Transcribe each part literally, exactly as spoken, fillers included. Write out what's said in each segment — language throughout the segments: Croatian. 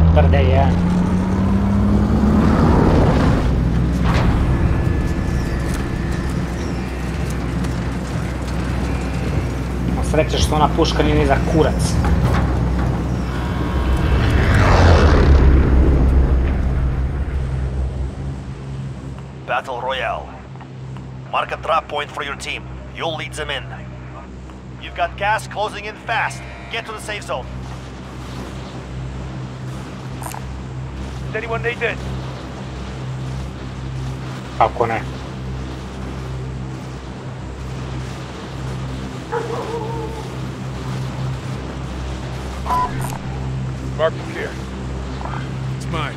Brde je. Sreće što ona puška nije ni za kurac. Battle Royale. Mark a drop point for your team. You'll lead them in. You've got gas closing in fast. Get to the safe zone. Does anyone need this? Kako ne? Mark is here. It's mine.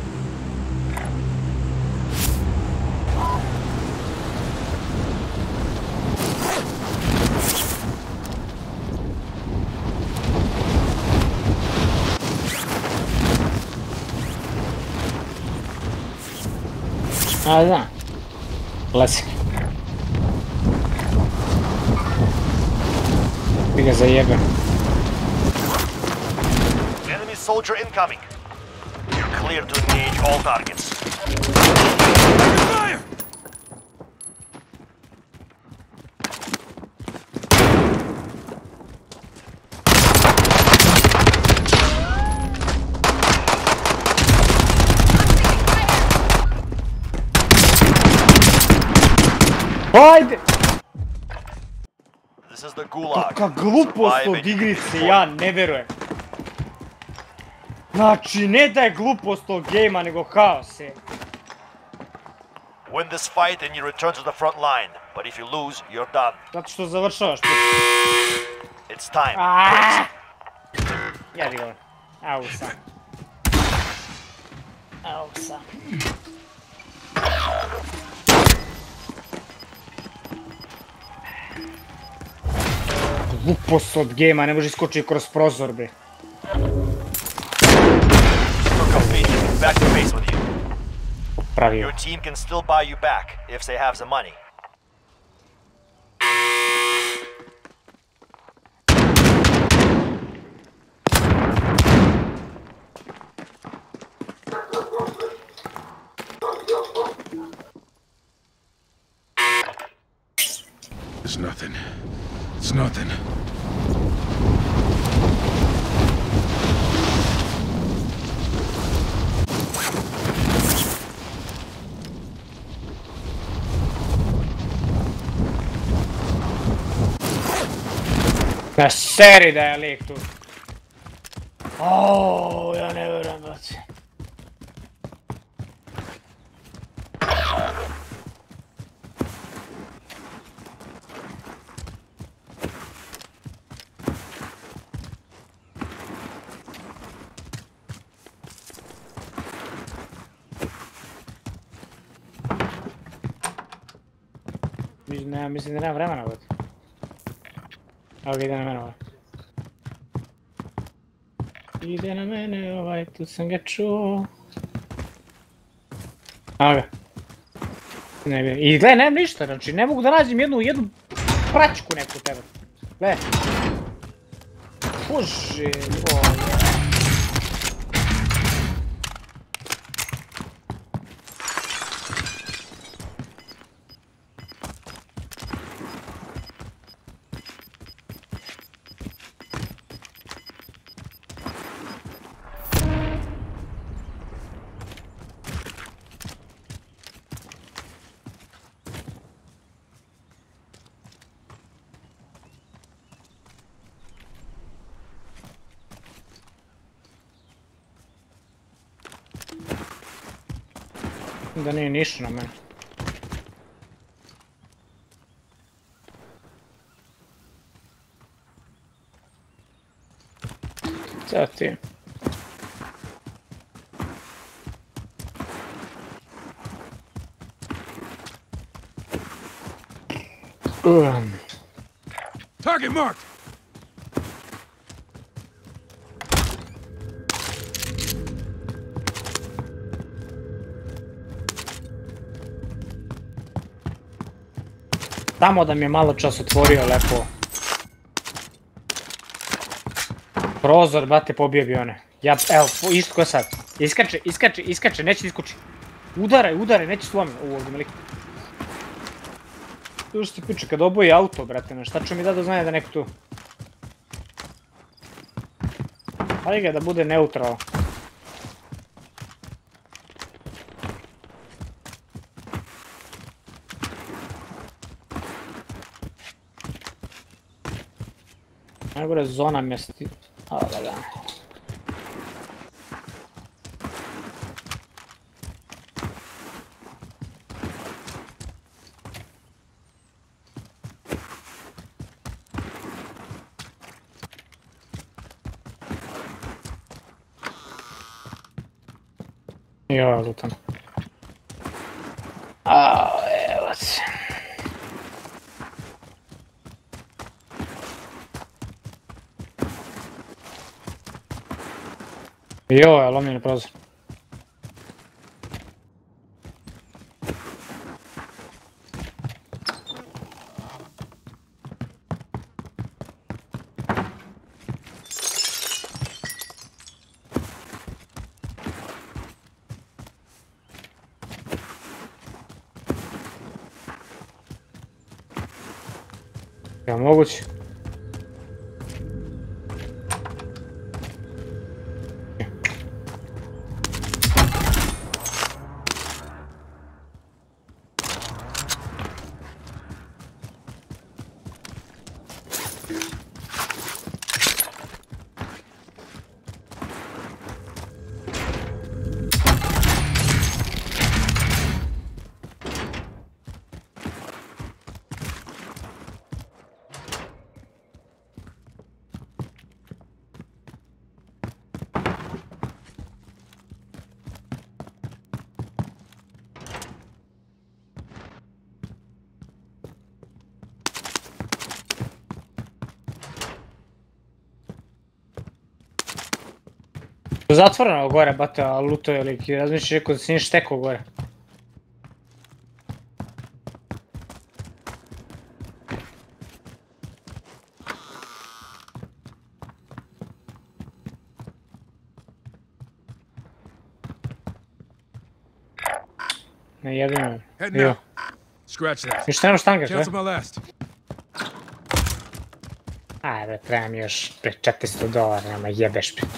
A da. Klasik. Ti ga zajebem. Enemy soldier incoming. You're clear to engage all targets. Fire! Ajde! This is the gulag. Kakva glupost od igrice, ja ne verujem. Znači, ne da je glupost od gejma, nego haos je. Win this fight and you return to the front line. But if you lose, you're done. Zato što završavaš. It's time. Aaaa! Jedi ga. Au sam. Au sam. Glupost od gejma, ne može iskočiti kroz prozor, bre. Back to base with you. Pravio. Your team can still buy you back if they have some money. It's nothing. It's nothing. Na seri da je lik tu. Oooo, ja ne vjerujem, brate. Ne, mislim da nema vremena, brate. Evo ga, ide na mene ovaj. Ide na mene ovaj, tu sam ga čuo. Evo ga. Ne bi... I gledaj, nemam ništa, znači ne mogu da nađem jednu, jednu praćku neku tebe. Gledaj. Bože, ovo. Da nije ništa na mene. Ćao ti. Target marked! Tamo da mi je malo čas otvorio lepo. Prozor, brate, pobio bi one. Ja, evo, isto ko sad. Iskače, iskače, iskače, neće iskući. Udaraj, udaraj, neće slomi. U, ovdje me lik. Tu što se piče, kad oboji auto, brate, na šta ću mi da doznaje da neko tu. Ali ga da bude neutral. Najgore zona mjesti. A, da, da. Jo, lutam. A, evo se. Jo, je lomljeni prozor. Ja, moguće. Zatvoreno gore, bate, a luto je lik i razmišljaš rekao da si nije štekao gore. Ne jebim me. Jo. Ništa nemaš tanker, sve? Ajde, trebam još pre četiristo dolara, nema jebeš pre.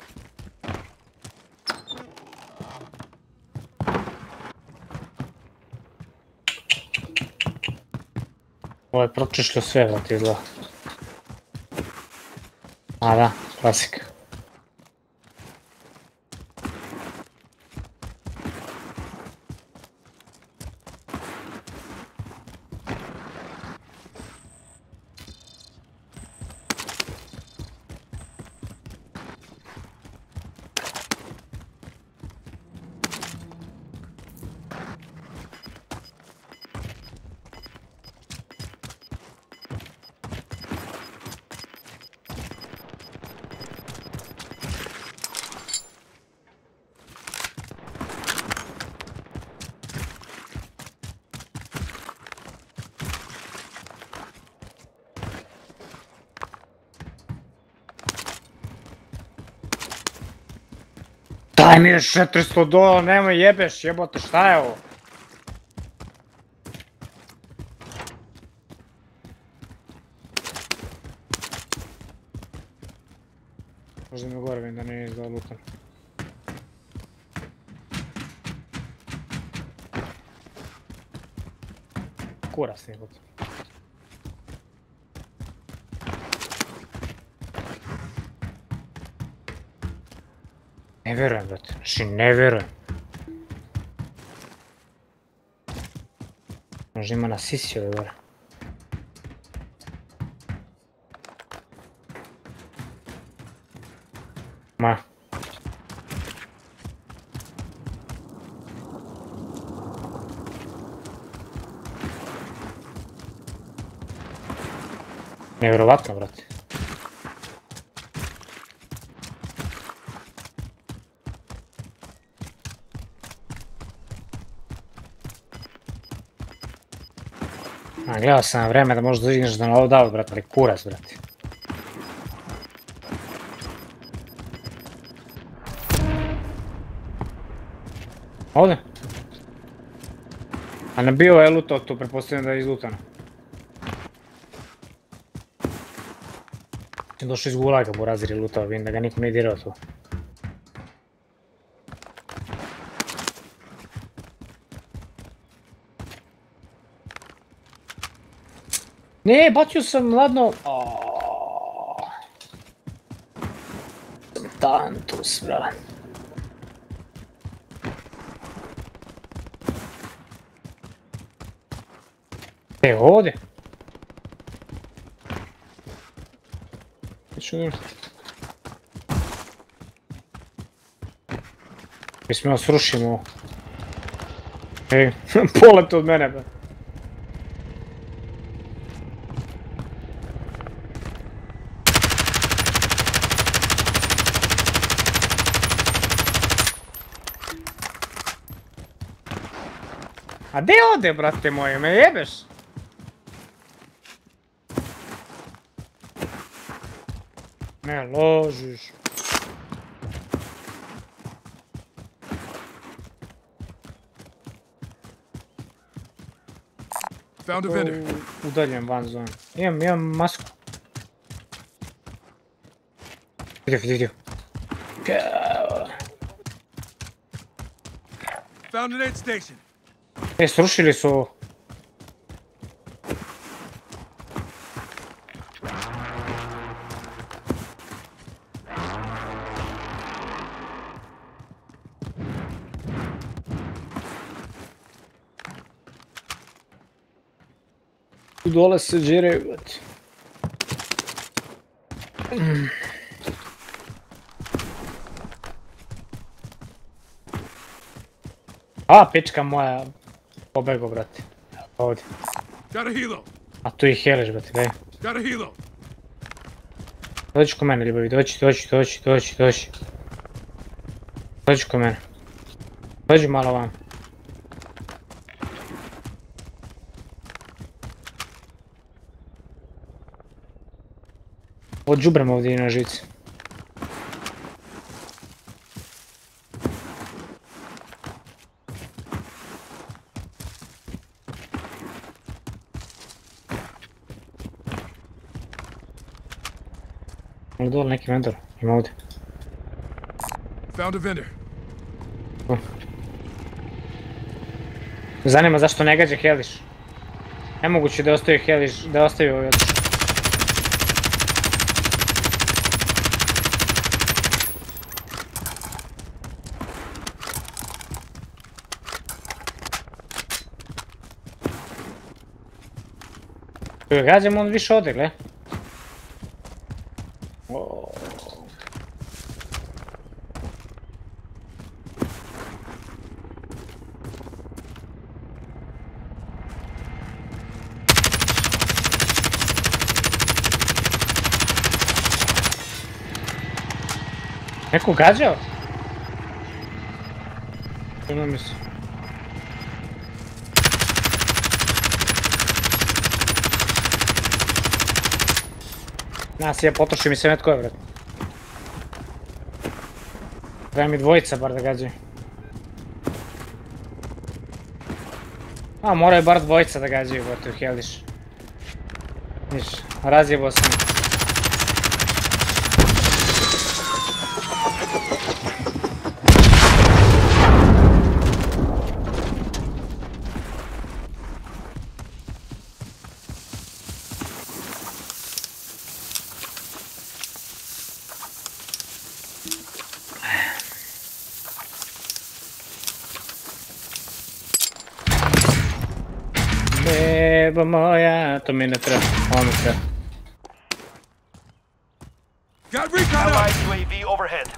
Ovo je pročišljio sve, vrati, izgleda. A da, klasika. Daj mi još četiristo dolara, nemoj jebeš, jebote, šta je ovo? Možda mi gore vidim da nije izdao lutan. Kuras nije lutan. Ne vjerujem, brate, znači ne vjerujem. Možda ima na sisi ovdje gore. Ma. Nevjerovatno, brate. A, gledao sam na vreme da možda dođeš da na ovo dao, brate, ali kurac, brate. Ovdje? A ne bio je lutao tu, pretpostavljam da je izlutano. Došao iz gulaga, Burazir je lutao, vidim da ga niko nije dirao tu. Ne, bacio sam ladno... Tantus, brat. E, ovdje? Čujem. Mi smo joj srušimo ovo. Ej, polet od mene, brat. A gdje ode, brate moje, me jebeš? Ne ložiš. Found a vendor. Udaljem van zonu. Imam, imam masku. Vidio, vidio. Found an aid station. E, srušili su ovo. Tu dole se džiraju, brate. A, pička moja. Pobego, brate. Ovdje. Got a helo. A tu ih heliš, brate, gledaj. Got a helo. Dođi ko mene, ljubavi, dođi, dođi, dođi, dođi, dođi. Dođi ko mene. Dođi malo vam. Odžubrem ovdje i na žici. Ovdje dole neki vendor, ima ovdje. Found a vendor. Zanima zašto ne gađa heliš. Nemoguće da ostavi heliš, da ostavi ovaj otiš. Kada gađam on više ode, gle. Neko gađao? Ima mi se. Nas je potroši mi se netko je, vrat. Treba mi dvojica bar da gađaju. A, moraju bar dvojica da gađaju, vrati, u heliš. Viš, razjebao sam. Beba moja, to mi ne treba, ovo mi treba. Got recon up. Allied U A V overhead.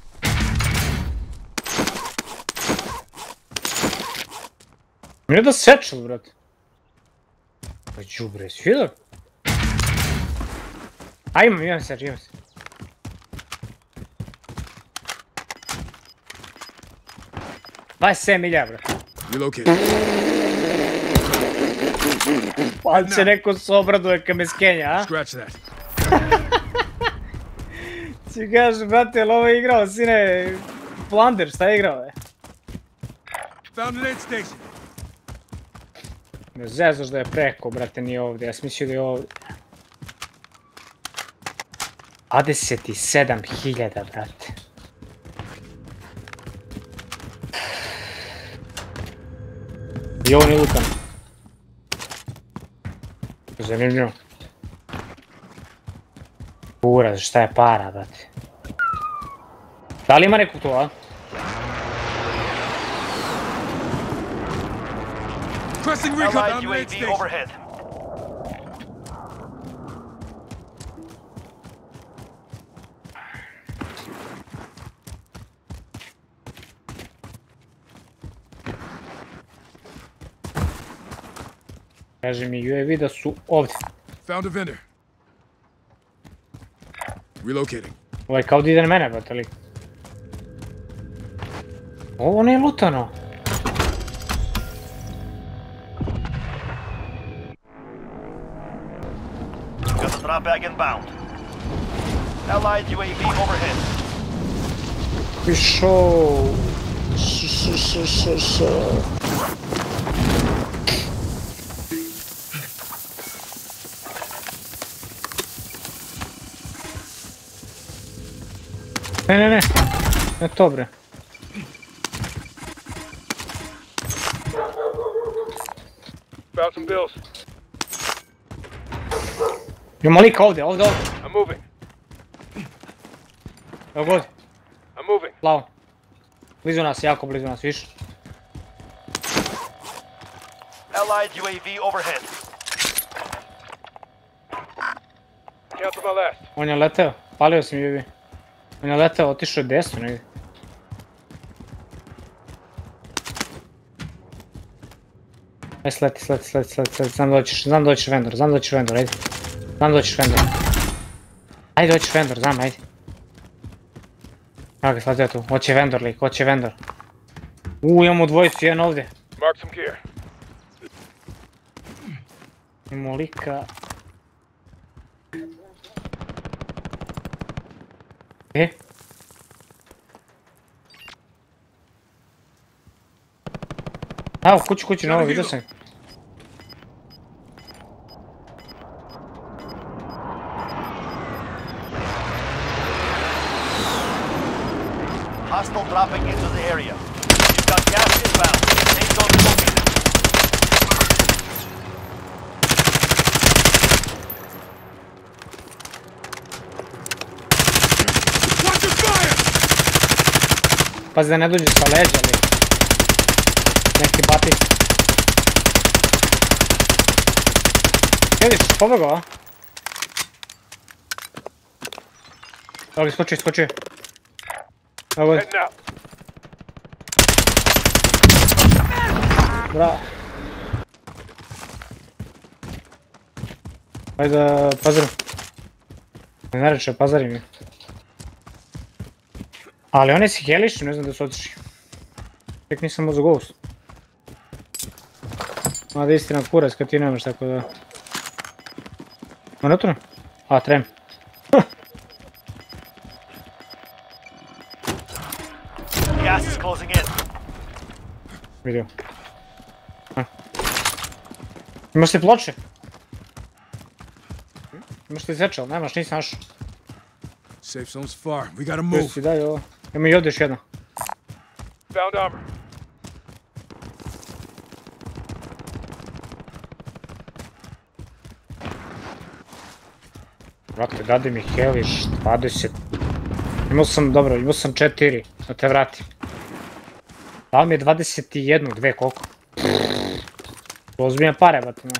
Mi je da sečel, brate. Pa džubre, si vidio? A imam, imam seč, imam se. dvadeset sedam milija, brate. Relocate. Ali će neko se obraduje kad me skenja, a? Scratch that. Ti kažeš, brate, jel ovo je igrao, sine, Flander, šta je igrao, je? Found an aid station. Ne zezaš da je preko, brate, nije ovdje. Ja sam mislio da je ovdje. dvadeset sedam hiljada, brate. I ovo nije lutano. Zanimljivo. Uraz, šta je para, brate. Da li ima nekog tu, a? Pressing recon Allied on U A aid V station. overhead. Kaže mi U A V da su ovdje. Found a vendor. Relocating. Ovaj kao da ide na mene, brate, ali... Ovo nije lutano. Got the drop bag inbound. Allied U A V overhead. Pišo. Š, š, š, š, š. Ne, ne, ne. Ne to, bre. Found some bills. Imamo lika ovdje, ovdje, ovdje. I'm moving. Evo god, I'm moving. plavo. Blizu nas, jako blizu nas, viš. Allied U A V overhead. Cancel my last. On je leteo, palio sam U A V. On je leteo, otišao je desno negdje. Aj sleti, sleti, sleti, sleti, sleti, znam da hoćeš, znam da hoćeš vendor, znam da hoćeš vendor, ajde. Znam da hoćeš vendor. Ajde, hoćeš vendor, znam, ajde. Evo ga, sletio tu, hoće vendor lik, hoće vendor. Uuu, imamo dvojicu, jedan ovdje. Mark some gear. Imamo lika... E? A, u kući, kući, novo, vidio sam. Hostile dropping into the area. You've got gas inbound. Safe zone located. Watch your fire! Pazi da ne dođe sa leđa, ali... Neki batik. Vidiš, pobegao, a? Evo ga, skočio, skočio. Evo ga, Heading out. bravo. Ajde da pazarim. Ne reče, pazarim je. Ali one si helišu, ne znam da su otišli. Tek nisam uzeo ghost. Mada istina kurac kad ti nemaš, tako da... Monotno? A, trem. Gas is closing in. Vidio. A. Imaš ti ploče? Imaš ti zečal, nemaš, nisam našao. Safe zone's far. We gotta Tu move. si, daj ovo. Ima i ovdje još jedna. Found armor. Brate, dade mi heliš, dvadeset. Imao sam, dobro, imao sam četiri, da te vratim. Dao mi je dvadeset jedan, dve, koliko? Ozbiljne pare, brate, no.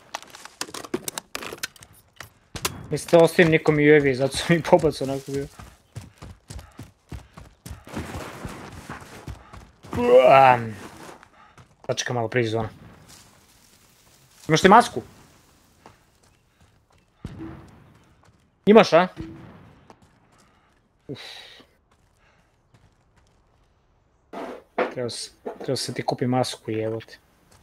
Mislite, ostavim nikom i U A V, zato sam i pobac onako bio. Uam. Sačekaj malo prije zona. Imaš ti masku? Imaš, a? Uf. Treba se, treba se ti kupi masku, jebote.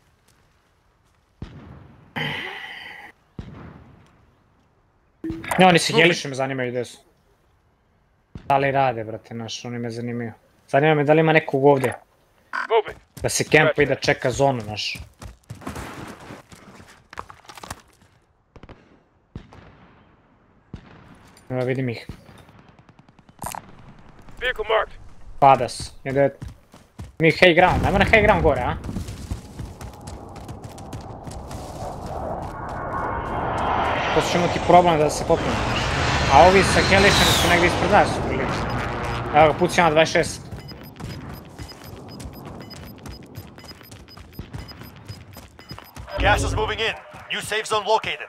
Ne, oni se heliše me zanimaju gdje su. Da li rade, brate, naš, oni me zanimaju. Zanima me da li ima nekog ovdje. Moving. Da se kempa i da čeka zonu, znaš. Evo vidim ih. Vehicle marked. Padas. Jede... Mi high ground, ajmo na high ground gore, a? To će imati problem da se popnemo, znaš. A ovi sa Helišani su negdje ispred nas su prilično. Evo ga, puci na dvadeset šest. Gas is moving in. New safe zone located.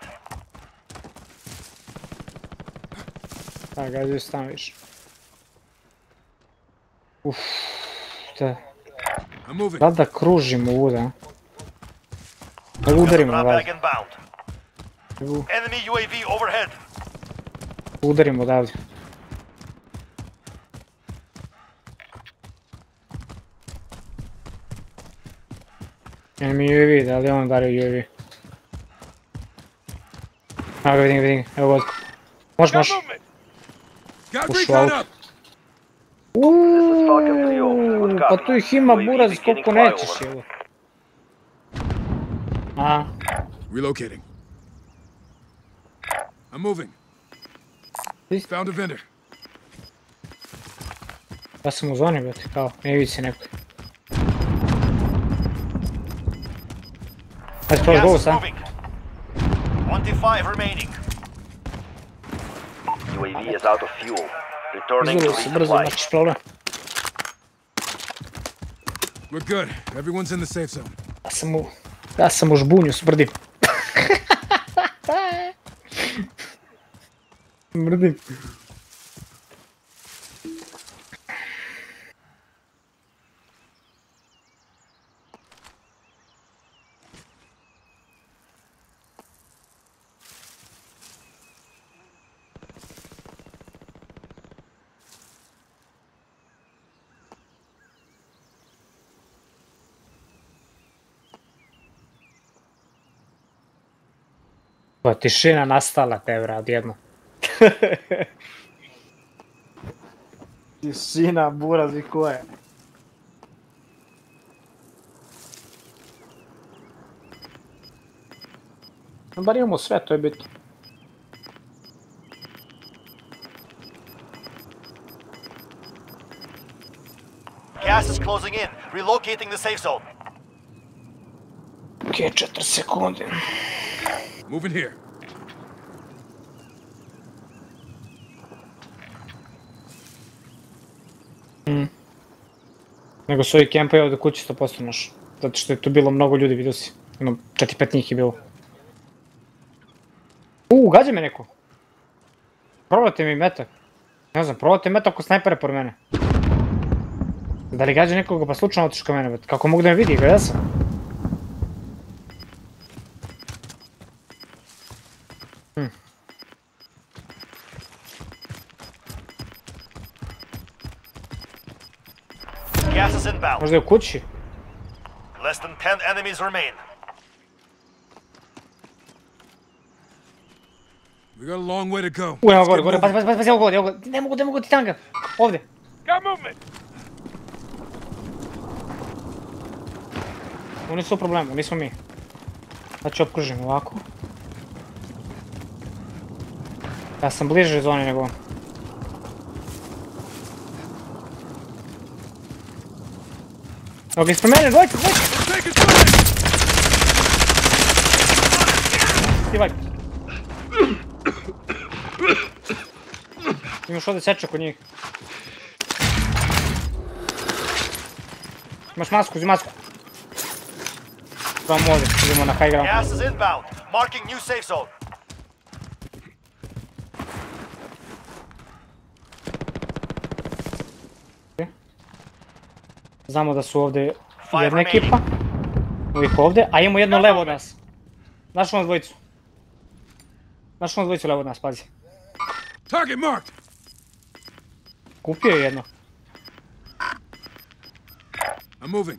Da, gađaju se tamo više. Uff, da. Da da kružimo ovuda, a? Da ga udarimo na Drop vas. bag inbound. Enemy U A V overhead. Udarimo odavde. Enemy U A V, da li je on udario U A V? Evo ga, vidim ga, vidim ga, evo vodku. Može, može. Ušu auto. Uuuu, pa tu ih ima buraz koliko nećeš, evo. Aha. Relocating. I'm moving. Found a vendor. Ja sam u zoni, brate, kao, ne vidi se neko. Ajde, prođe Gas govu is sam. moving. twenty-five remaining. U A V is out of fuel. Returning to Izvoli se brzo, resupply. imaš problem. We're good. Everyone's in the safe zone. Ja sam u... Ja sam u žbunju, smrdim. Smrdim. Pa tišina nastala tebra odjedno. Tišina, buraz i koje. Bar imamo sve, to je bitno. Gas is closing in. Relocating the safe zone. Okej, četiri sekunde. Moving here. Nego su ovi kempaju ovdje kući sto posto naš. Zato što je tu bilo mnogo ljudi, vidio si. Jedno, četiri pet njih je bilo. Uuu, gađa me neko. Probajte mi metak. Ne znam, probajte metak ko snajpere pored mene. Da li gađa nekoga pa slučajno otiš ka mene, bet. Kako mogu da me vidi, gledaj sam. Hm. Gas is inbound. Možda je u kući? Less than ten enemies remain. We got a long way to go. U, evo Let's gore, get gore, moving. pazi, pazi, pazi, pazi, evo gore, evo gore. Ne mogu, ne mogu ti tanga. Ovdje. Got movement. Oni su u problemu, nismo mi. Znači opkružim ovako. Ja sam bliže zoni nego on. Evo ga ispred mene, dvojka, dvojka! Take it fire. Ti vaj. Imaš ovdje sečak kod njih. Imaš masku, uzi masku. Probamo ovdje, idemo na high ground. Gas is inbound. Marking new safe zone. Znamo da su ovdje jedna ekipa. Ovih ovdje, a imamo jedno levo od nas. Našli nas dvojicu. Našli nas dvojicu levo od nas, pazi. Target marked. Kupio je jedno. I'm moving.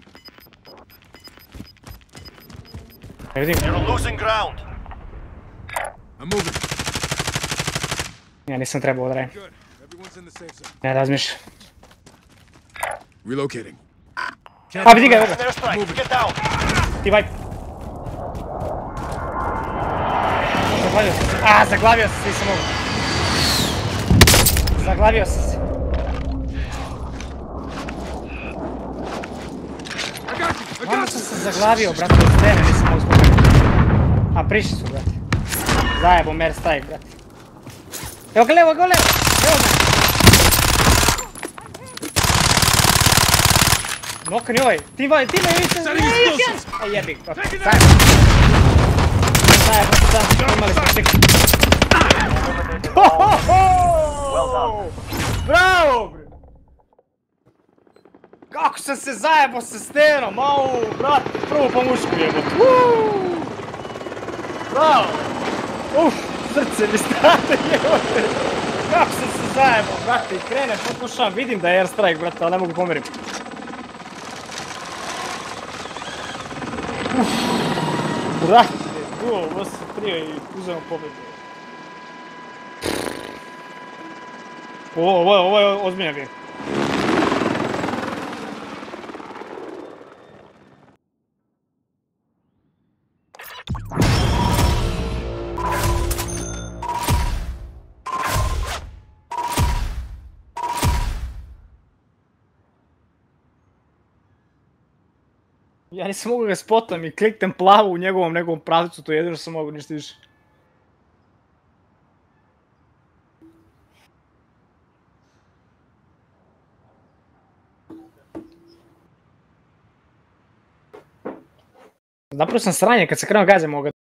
Ne vidim. You're losing ground. I'm moving. Ja nisam trebao da radim. Good. Everyone's in the safe zone. Ne razmišljam. Relocating. A, vidi ga, vidi ga. Airstrike, get down. Ti vaj. Zaglavio sam se. A, zaglavio sam se, nisam mogu. Zaglavio sam se. Vamo sam se zaglavio, brate, od stene nisam mogu spomenuti. A, prišli su, brate. Zajebo, mer strike, brate. Evo ga levo, evo ga levo. Evo ga. Nokni ovaj, ti vaj, ti me vidite. Aj jebik, brate. Zajebo. Zajebo, sam, imali smo ček. Well done. Bravo, bre. Kako sam se zajebo sa stenom, au, brate, prvu pomušku jebote. Bravo. Uf, srce mi stane jebote. Kako sam se zajebo, brate, i krenem, pokušavam, vidim da je airstrike, brate, ali ne mogu pomerim. Uf, brate, duo, ovo se trio i uzemo pobjedu. Ovo, ovo, ovo je ozbiljna bitka. Ja nisam mogu ga spotam i kliknem plavu u njegovom nekom pravcu, to je jedino što sam mogu, ništa više. Napravo sam sranje kad se krenuo gađam ovoga.